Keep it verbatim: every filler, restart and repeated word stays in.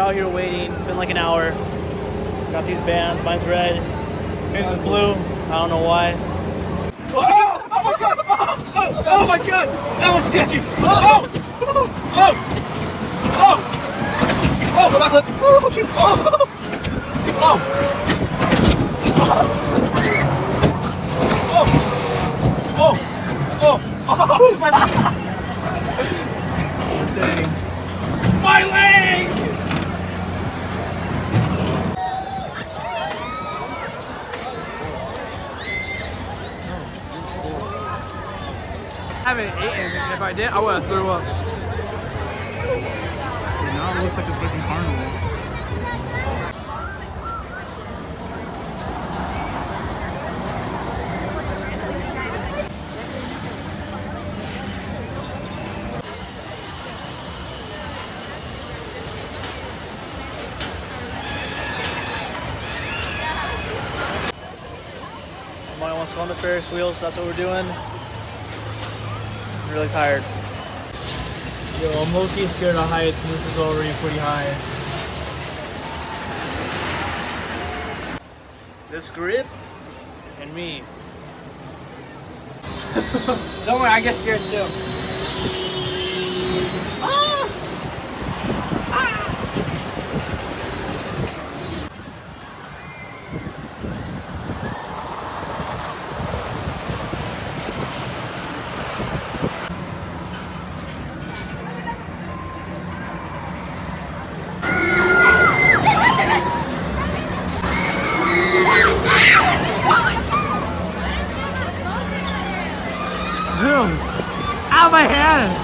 out here waiting. It's been like an hour. Got these bands. Mine's red. His is blue. I don't know why. Oh, oh my god! Oh, oh, oh my god! That was sketchy! Oh! Oh! Oh! Oh! Go back, look! Oh! Oh! Oh! Oh! Oh! Oh! My leg! Dang. My leg! I haven't eaten, and if I did, I would have threw up. Now it looks like a freaking carnival. Everybody wants to go on the Ferris wheels, so that's what we're doing. I'm really tired. Yo, I'm low-key scared of heights, and this is already pretty high. This grip and me. Don't worry, I get scared too. Ah! Ah! Boom! Out of my hand!